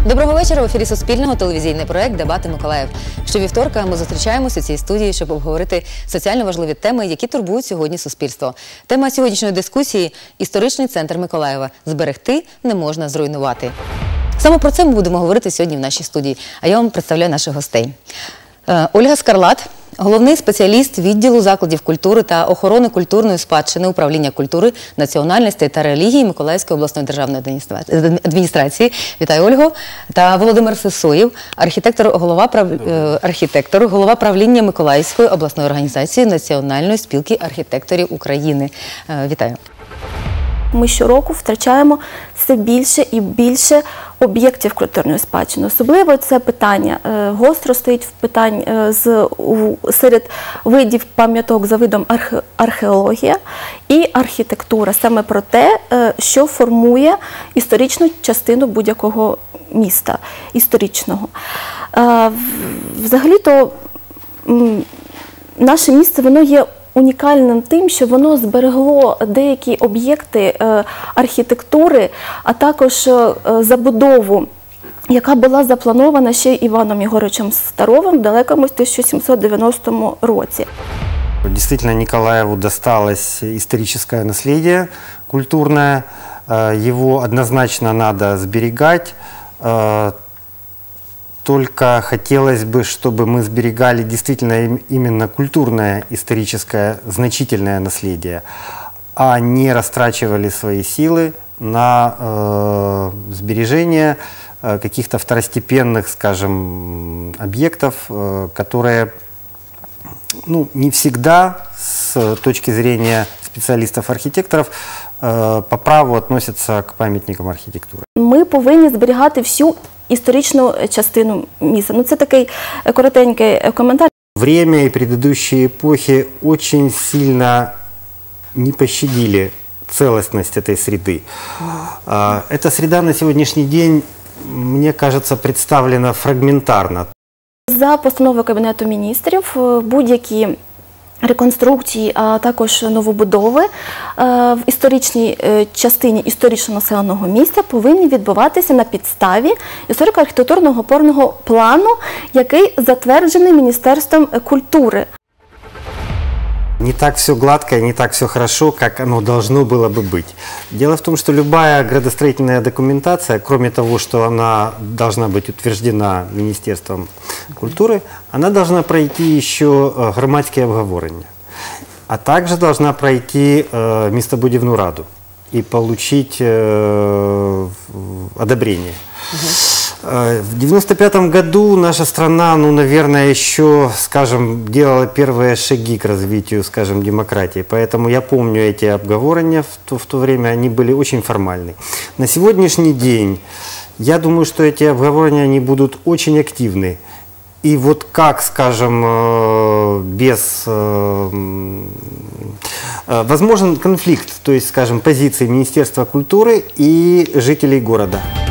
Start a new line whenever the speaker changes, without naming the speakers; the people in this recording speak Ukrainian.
Доброго вечора. В ефірі Суспільного телевізійний проект «Дебати Миколаїв». Щовівторка ми зустрічаємося у цій студії, щоб обговорити соціально важливі теми, які турбують сьогодні суспільство. Тема сьогоднішньої дискусії – історичний центр Миколаєва. Зберегти не можна зруйнувати. Саме про це ми будемо говорити сьогодні в нашій студії. А я вам представляю наших гостей. Ольга Скарлат, головний спеціаліст відділу закладів культури та охорони культурної спадщини управління культури, національностей та релігії Миколаївської обласної державної адміністрації. Вітаю, Ольго. Та Володимир Сисоєв, архітектор, голова правління Миколаївської обласної організації Національної спілки архітекторів України. Вітаю.
Ми щороку втрачаємо все більше і більше об'єктів культурної спадщини. Особливо це питання гостро стоїть серед видів пам'яток за видом археологія і архітектура. Саме про те, що формує історичну частину будь-якого міста історичного. Взагалі-то наше місце, воно є унікальним тим, що воно зберегло деякі об'єкти архітектури, а також забудову, яка була запланована ще Іваном Єгоровичем Старовим в далекому 1790 році.
Действительно, Николаеву досталось историческое наследие культурное, его однозначно надо сберегать. Только хотелось бы, чтобы мы сберегали действительно именно культурное, историческое, значительное наследие, а не растрачивали свои силы на сбережение каких-то второстепенных, скажем, объектов, которые не всегда с точки зрения специалистов-архитекторов по праву относятся к памятникам архитектуры.
Ми повинні зберігати всю історичну частину міста. Це такий коротенький коментар.
Время и предыдущие эпохи очень сильно не пощадили целостность этой среды. Эта среда на сегодняшний день, мне кажется, представлена фрагментарно.
За постановою Кабінету міністрів будь-які реконструкції, а також новобудови в історичній частині історично населеного місця повинні відбуватися на підставі історико-архітектурного опорного плану, який затверджений Міністерством культури.
Не так все гладко, не так все хорошо, как оно должно было бы быть. Дело в том, что любая градостроительная документация, кроме того, что она должна быть утверждена Министерством культуры, она должна пройти еще громадские обговорения, а также должна пройти містобудівну раду и получить одобрение. В 1995 году наша страна, наверное, еще, скажем, делала первые шаги к развитию, скажем, демократии. Поэтому я помню эти обговорения в то время, они были очень формальны. На сегодняшний день, я думаю, что эти обговорения, они будут очень активны. И вот как, скажем, возможен конфликт, то есть, скажем, позиции Министерства культуры и жителей города.